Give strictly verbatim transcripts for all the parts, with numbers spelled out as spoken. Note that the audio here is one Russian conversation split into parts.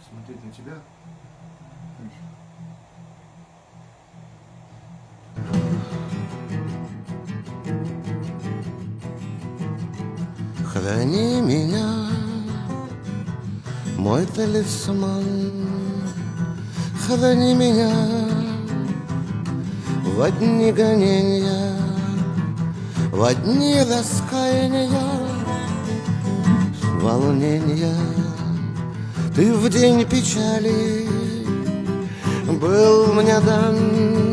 смотреть на тебя. Храни меня, мой талисман, храни меня в дни гонения, в дни раскаяния, волнения. Ты в день печали был мне дан.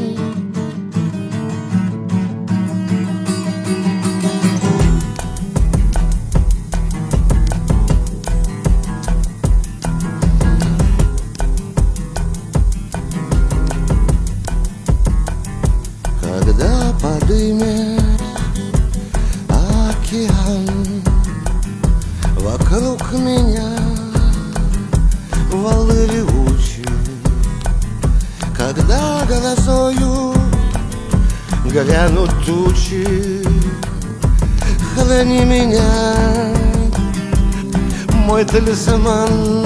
Когда подымет океан вокруг меня валы ревучие, когда грозою грянут тучи, храни меня, мой талисман.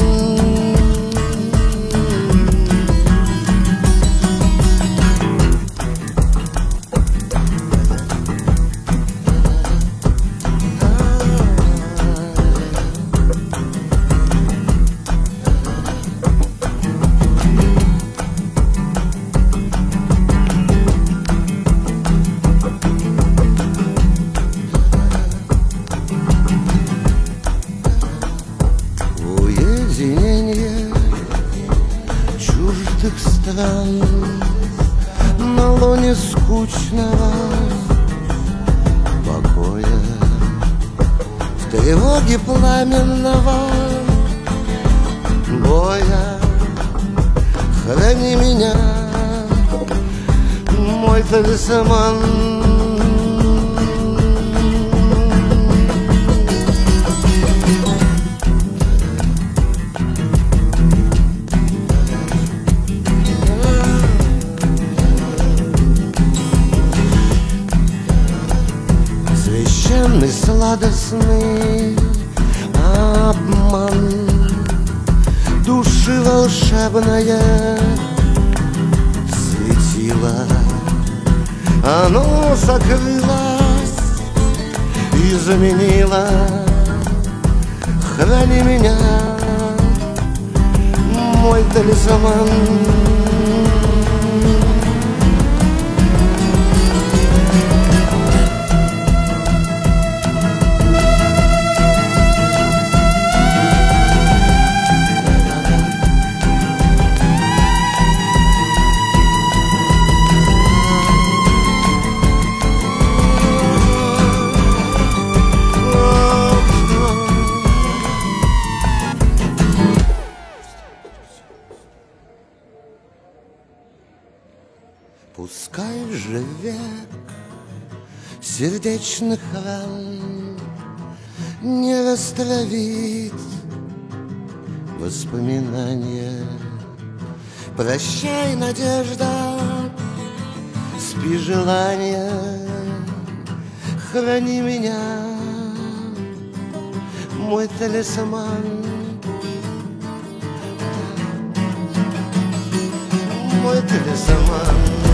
Чуждых стран на лоне скучного покоя, в тревоге пламенного боя, храни меня, мой талисман. Священный сладостный обман, души волшебное светило, оно сокрылось и заменило. Храни меня, мой талисман. Пускай же век сердечных ран не растравит воспоминания. Прощай, надежда, спи, желание, храни меня, мой талисман. Мой талисман.